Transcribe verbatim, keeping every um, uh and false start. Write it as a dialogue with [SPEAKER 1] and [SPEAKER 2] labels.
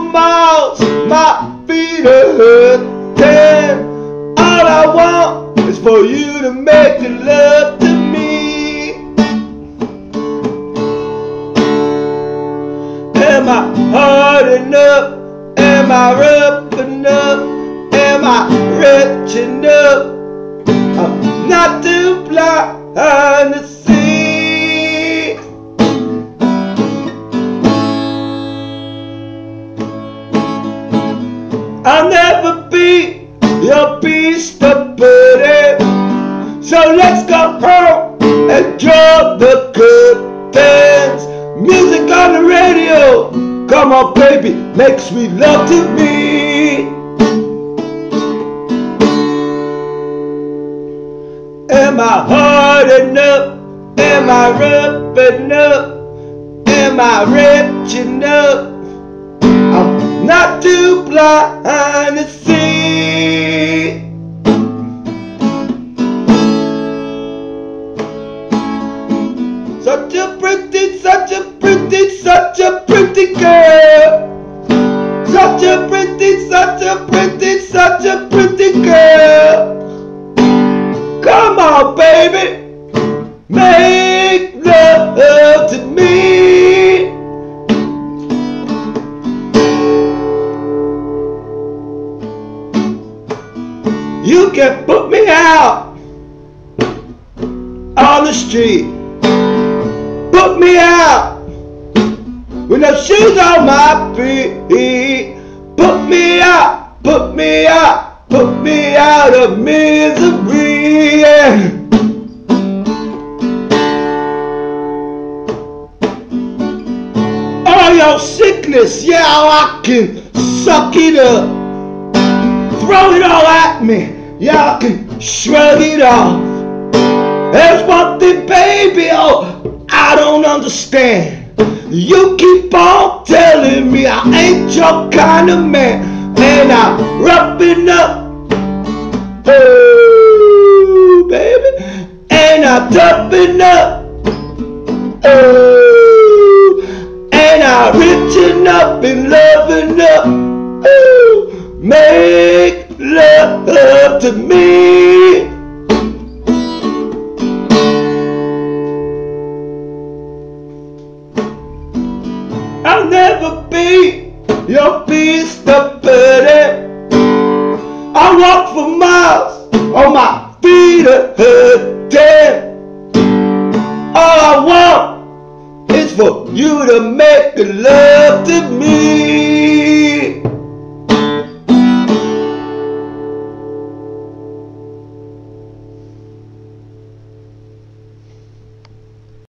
[SPEAKER 1] miles, my feet are hurting. All I want is for you to make the love to me. Am I hard enough? Am I rough enough? Am I rich enough? I'm not too blind to see. I'll never be your beast of burden. So let's go home and draw the curtains. Music on the radio, come on baby, make sweet love to me. Am I hard enough? Am I rough enough? Am I rich enough? I'm not too blind to see. Such a pretty, such a pretty, such a pretty girl. Such a pretty, such a pretty, such a pretty girl. Come on, baby, make love to me. You can put me out on the street. Put me out with no shoes on my feet. Put me out, put me out, put me out of misery. Yeah. All your sickness, yeah, I can suck it up. Throw it all at me, yeah, I can shrug it off. There's one thing, baby, oh, I don't understand. You keep on telling me I ain't your kind of man, and I'm roughing up, oh, baby, and I'm toughing up, oh, and I'm reaching up and loving up, oh, make love to me. I'll never be your beast of burden. I walk for miles on my feet are hurting. All I want is for you to make love to me.